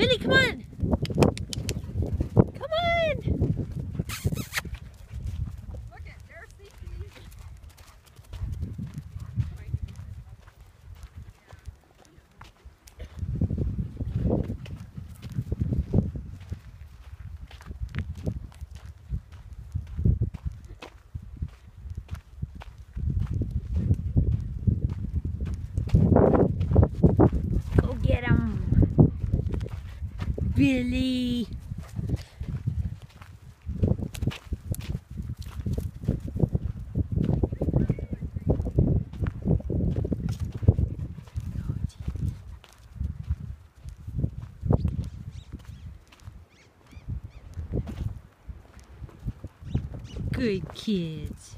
Billy, come on! Come on! Look at, there's Cece. Go get him! Billy! Good kids.